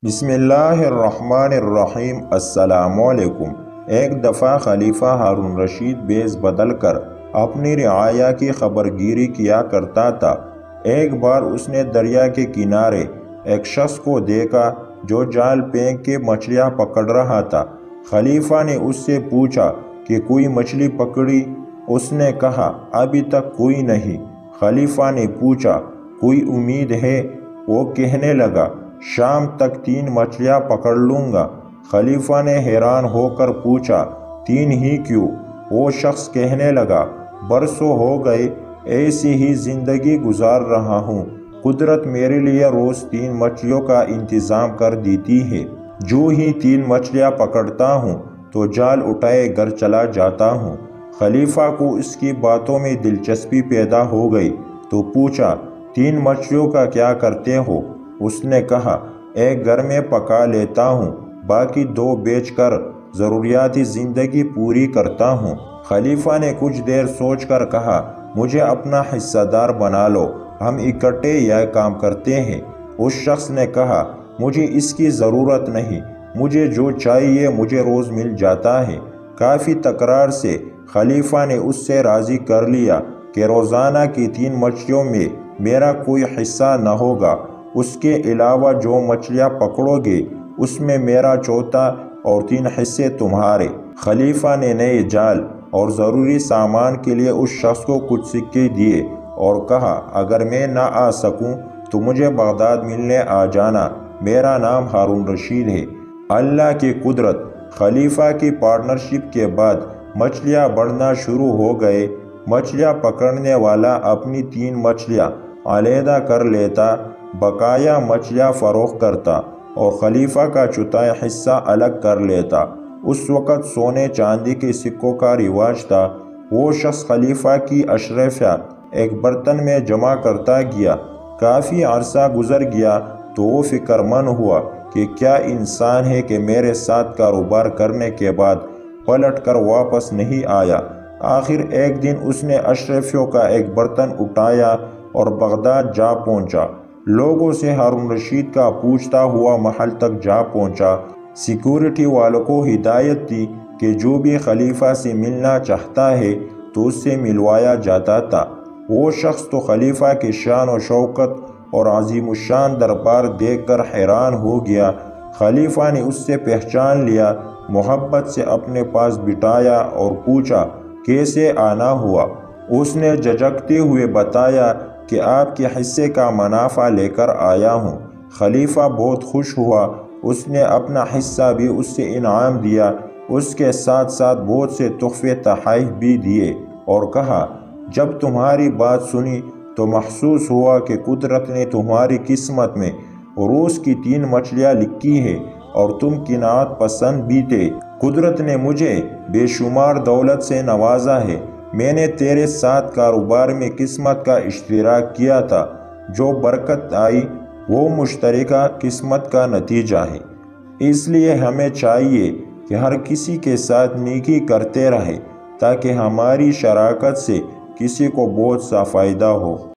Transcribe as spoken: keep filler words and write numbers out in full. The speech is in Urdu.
بسم اللہ الرحمن الرحیم۔ السلام علیکم۔ ایک دفعہ خلیفہ ہارون رشید بیس بدل کر اپنی رعایا کی خبر گیری کیا کرتا تھا۔ ایک بار اس نے دریا کے کنارے ایک شخص کو دیکھا جو جال پھینک کے مچھلیاں پکڑ رہا تھا۔ خلیفہ نے اس سے پوچھا کہ کوئی مچھلی پکڑی؟ اس نے کہا ابھی تک کوئی نہیں۔ خلیفہ نے پوچھا کوئی امید ہے؟ وہ کہنے لگا شام تک تین مچھلیاں پکڑ لوں گا۔ خلیفہ نے حیران ہو کر پوچھا تین ہی کیوں؟ وہ شخص کہنے لگا برسوں ہو گئے ایسی ہی زندگی گزار رہا ہوں، قدرت میرے لیے روز تین مچھلیوں کا انتظام کر دیتی ہے۔ جو ہی تین مچھلیاں پکڑتا ہوں تو جال اٹھائے گھر چلا جاتا ہوں۔ خلیفہ کو اس کی باتوں میں دلچسپی پیدا ہو گئی تو پوچھا تین مچھلیوں کا کیا کرتے ہو؟ اس نے کہا ایک گھر میں پکا لیتا ہوں، باقی دو بیچ کر ضروریاتی زندگی پوری کرتا ہوں۔ خلیفہ نے کچھ دیر سوچ کر کہا مجھے اپنا حصہ دار بنا لو، ہم اکٹھے یہ کام کرتے ہیں۔ اس شخص نے کہا مجھے اس کی ضرورت نہیں، مجھے جو چاہیے مجھے روز مل جاتا ہے۔ کافی تکرار سے خلیفہ نے اس سے راضی کر لیا کہ روزانہ کی تین مچھلیوں میں میرا کوئی حصہ نہ ہوگا، اس کے علاوہ جو مچھلیاں پکڑو گے اس میں میرا چوتھا اور تین حصے تمہارے۔ خلیفہ نے نئے جال اور ضروری سامان کے لیے اس شخص کو کچھ سکے دیے اور کہا اگر میں نہ آ سکوں تو مجھے بغداد ملنے آ جانا، میرا نام ہارون رشید ہے۔ اللہ کی قدرت، خلیفہ کی پارٹنرشپ کے بعد مچھلیاں بڑھنا شروع ہو گئے۔ مچھلیاں پکڑنے والا اپنی تین مچھلیاں علیحدہ کر لیتا، بقایا مچھلیاں فروخت کرتا اور خلیفہ کا چوتھا حصہ الگ کر لیتا۔ اس وقت سونے چاندی کے سکوں کا رواج تھا۔ وہ شخص خلیفہ کی اشرفیات ایک برتن میں جمع کرتا گیا۔ کافی عرصہ گزر گیا تو وہ فکر مند ہوا کہ کیا انسان ہے کہ میرے ساتھ کاروبار کرنے کے بعد پلٹ کر واپس نہیں آیا۔ آخر ایک دن اس نے اشرفیوں کا ایک برتن اٹھایا اور بغداد جا پہنچا۔ لوگوں سے ہارون رشید کا پوچھتا ہوا محل تک جا پہنچا۔ سیکورٹی والوں کو ہدایت دی کہ جو بھی خلیفہ سے ملنا چاہتا ہے تو اس سے ملوایا جاتا تھا۔ وہ شخص تو خلیفہ کی شان و شوکت اور عظیم الشان دربار دیکھ کر حیران ہو گیا۔ خلیفہ نے اس سے پہچان لیا، محبت سے اپنے پاس بٹھایا اور پوچھا کیسے آنا ہوا؟ اس نے جھجکتے ہوئے بتایا کہ آپ کے حصے کا منافع لے کر آیا ہوں۔ خلیفہ بہت خوش ہوا، اس نے اپنا حصہ بھی اس سے انعام دیا، اس کے ساتھ ساتھ بہت سے تحفے تحائف بھی دیے اور کہا جب تمہاری بات سنی تو محسوس ہوا کہ قدرت نے تمہاری قسمت میں روز کی تین مچھلیاں لکھی ہے اور تم قناعت پسند بھی تھے۔ قدرت نے مجھے بے شمار دولت سے نوازا ہے۔ میں نے تیرے ساتھ کاروبار میں قسمت کا اشتراک کیا تھا، جو برکت آئی وہ مشترکہ قسمت کا نتیجہ ہے۔ اس لیے ہمیں چاہیے کہ ہر کسی کے ساتھ نیکی کرتے رہیں تاکہ ہماری شراکت سے کسی کو بہت سا فائدہ ہو۔